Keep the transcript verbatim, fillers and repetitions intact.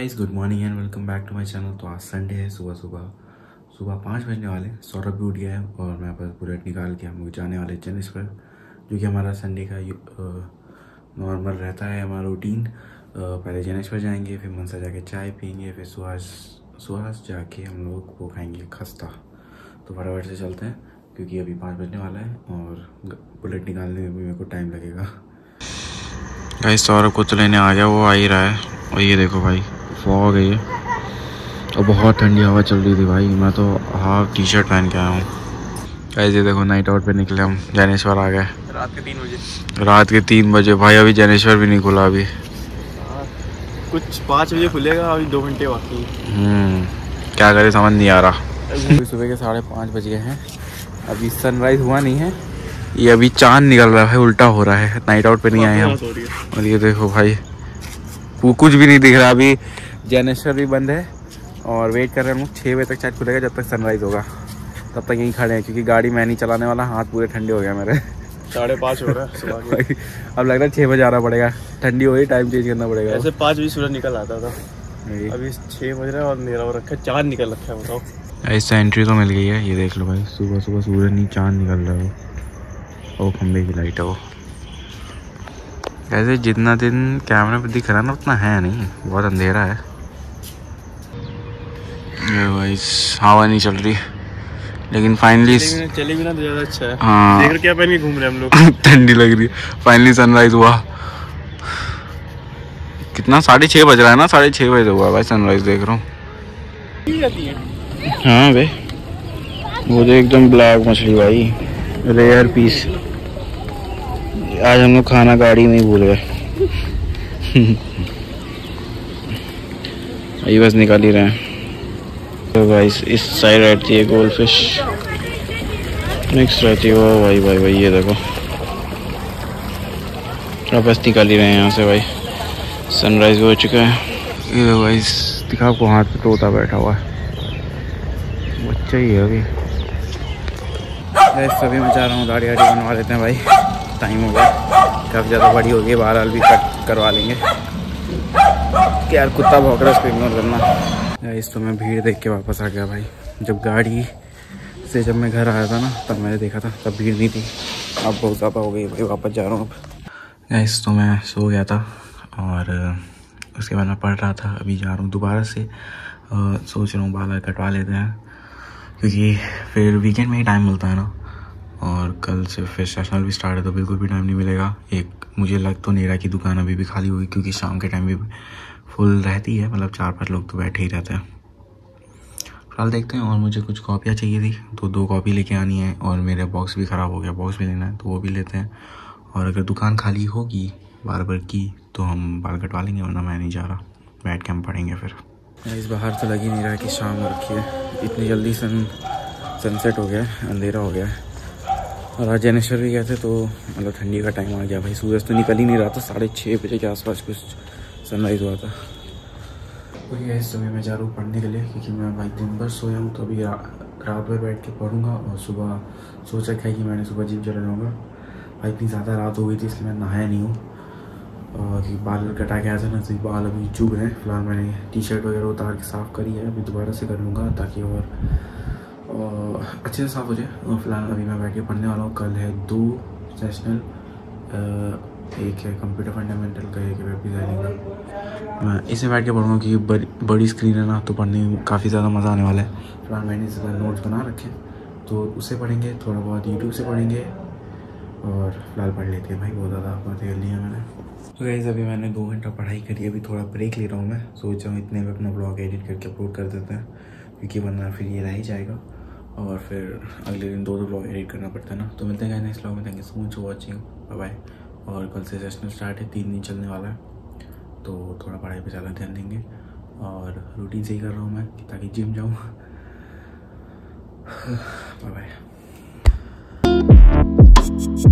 Guys, good morning and welcome back to my channel. तो आज Sunday है, सुबह सुबह सुबह पाँच बजने वाले। सौरभ भी उठ गया है और मैं बस बुलेट निकाल के हम लोग जाने वाले जनेश्वर, जो कि हमारा संडे का नॉर्मल रहता है हमारा रूटीन। पहले जनेश्वर जाएंगे, फिर मनसा जाके चाय पियेंगे, फिर सुहास सुहास जाके हम लोग वो खाएंगे खस्ता। तो फटाफट से चलते हैं क्योंकि अभी पाँच बजने वाला है और बुलेट निकालने में भी मेरे को टाइम लगेगा। गाइस, सौरभ को तो लेने आ गया, वो आ ही रहा है। और ये देखो भाई, फॉग है ये और बहुत ठंडी हवा चल रही थी भाई। मैं तो हाफ टी शर्ट पहन के आया हूँ। गाइस ये देखो, नाइट आउट पे निकले हम, जनेश्वर आ गए रात के तीन बजे। रात के तीन बजे भाई, अभी जनेश्वर भी नहीं खुला। अभी कुछ पाँच बजे खुलेगा, अभी दो घंटे बाकी। हम्म क्या करे समझ नहीं आ रहा। सुबह के साढ़े पाँच बज गए हैं, अभी सनराइज हुआ नहीं है। ये अभी चांद निकल रहा है, उल्टा हो रहा है। नाइट आउट पे नहीं आए हम। और ये देखो भाई, वो कुछ भी नहीं दिख रहा। अभी जनेश्वर भी बंद है और वेट कर रहे हैं हम लोग। छः बजे तक शायद खुलेगा, जब तक सनराइज होगा तब तक यहीं खड़े हैं क्योंकि गाड़ी मैं नहीं चलाने वाला। हाथ पूरे ठंडे हो गया मेरे। साढ़े पाँच हो रहा है सुबह के। अब लग रहा है छः बजे आना पड़ेगा, ठंडी हो गई, टाइम चेंज करना पड़ेगा। ऐसे पाँच बजे सूरज निकल आता था, अभी छः बज रहा है और अंधेरा हो रखा है, चाँद निकल रखा है। बताओ, ऐसा एंट्री तो मिल गई है। ये देख लो भाई, सुबह सुबह सूरज नहीं, चाँद निकल रहा है। वो खंबे की लाइट है वो। ऐसे जितना दिन कैमरे पे दिख रहा है ना, उतना है नहीं, बहुत अंधेरा है। ये भाई हवा नहीं चल रही, लेकिन फाइनली चले भी ना तो ज़्यादा अच्छा है। हाँ, देख रहे क्या पहन के घूम रहे हैं हम लोग। ठंडी लग रही है। फाइनली सनराइज हुआ। कितना, साढ़े छः बज रहा है ना, साढ़े छः बजे हुआ भाई सनराइज। देख रहा हूँ। हाँ भाई, वो तो एकदम ब्लैक मछली भाई, रेयर पीस। आज हम लोग खाना गाड़ी में ही भूल गए। ये बस निकाल ही रहे हैं। तो भाई इस साइड रहती है गोल्ड फिश, मिक्स रहती है वो। भाई भाई भाई ये देखो, अब बस निकाल ही रहे हैं यहाँ से भाई। सनराइज हो चुका है। ये देखो भाई, दिखा आपको, हाथ पे तोता बैठा हुआ है, बच्चा ही है अभी। सभी मैं चाह रहा हूँ दाढ़ी वाड़ी बनवा लेते हैं भाई, टाइम हो गया। काफ़ी ज़्यादा बड़ी हो गई, बाल भी कट करवा लेंगे। यार कुत्ता भौंक रहा है, उसको इग्नोर करना। इस तो मैं भीड़ देख के वापस आ गया भाई। जब गाड़ी से जब मैं घर आया था ना, तब मैंने देखा था, तब भीड़ नहीं थी। अब बहुत ज़्यादा हो गई भाई, वापस जा रहा हूँ अब। इस तो मैं सो गया था और उसके बाद मैं पढ़ रहा था। अभी जा रहा हूँ दोबारा से, आ, सोच रहा हूँ बाल कटवा लेते हैं क्योंकि फिर वीकेंड में ही टाइम मिलता है ना। और कल से फिर सेशनल भी स्टार्ट है, तो बिल्कुल भी टाइम नहीं मिलेगा। एक मुझे लग तो नहीं रहा कि दुकान अभी भी खाली होगी क्योंकि शाम के टाइम भी फुल रहती है, मतलब चार पांच लोग तो बैठे ही रहते हैं। फिलहाल देखते हैं। और मुझे कुछ कॉपियाँ चाहिए थी, तो दो कॉपी लेके आनी है। और मेरा बॉक्स भी ख़राब हो गया, बॉक्स भी लेना है, तो वो भी लेते हैं। और अगर दुकान खाली होगी बार्बर की तो हम बाल कटवा लेंगे, वरना मैं नहीं जा रहा, बैठ के हम पढ़ेंगे फिर। इस बाहर तो लग ही नहीं रहा कि शाम हो रखी है, इतनी जल्दी सन सनसेट हो गया, अंधेरा हो गया। और आज जनेश्वर भी गए थे, तो मतलब ठंडी का टाइम आ गया भाई। सूरज तो निकल ही नहीं रहा था, साढ़े छः बजे के आसपास कुछ सनराइज हुआ था। वही है, इस समय मैं जा रहा हूँ पढ़ने के लिए क्योंकि मैं भाई दिन भर सोया हूँ। तो अभी रा, रात भर बैठ के पढ़ूंगा और सुबह सोच रखा है कि मैंने सुबह जिम चला जाऊँगा। भाई इतनी ज़्यादा रात हो गई थी इसलिए मैं नहाया नहीं हूँ। और बाल कटा के आया था ना, तो बाल अभी चुभ रहे हैं। फिलहाल मैंने टी शर्ट वगैरह उतार के साफ़ करी है, अभी दोबारा से करूँगा ताकि और और अच्छे से साफ़ हो जाए। और फिलहाल अभी मैं बैठ के पढ़ने वाला हूँ। कल है दो सेशनल, एक है कंप्यूटर फंडामेंटल का, एक है वेब डिज़ाइनिंग का। मैं इसे बैठ के पढ़ूँगा क्योंकि बड़ी बड़ी स्क्रीन है ना, तो पढ़ने में काफ़ी ज़्यादा मज़ा आने वाला है। फिलहाल मैंने इस नोट्स बना रखे, तो उससे पढ़ेंगे, थोड़ा बहुत यूट्यूब से पढ़ेंगे और फिलहाल पढ़ लेते हैं भाई। बहुत ज़्यादा बातें कर ली है मैंने। तो गाइस अभी मैंने दो घंटा पढ़ाई करी, अभी थोड़ा ब्रेक ले रहा हूँ मैं। सोच रहा हूँ इतने में अपना ब्लॉग एडिट करके अपलोड कर देते हैं क्योंकि वरना फिर ये रह ही जाएगा और फिर अगले दिन दो दो ब्लॉग एडिट करना पड़ता है ना। तो मिलते हैं नेक्स्ट ब्लॉग में। Thank you so much for watching, bye bye. और कल से सेशनल स्टार्ट है, तीन दिन चलने वाला है, तो थोड़ा पढ़ाई पे ज़्यादा ध्यान देंगे। और रूटीन सही कर रहा हूँ मैं ताकि जिम जाऊँ। Bye bye.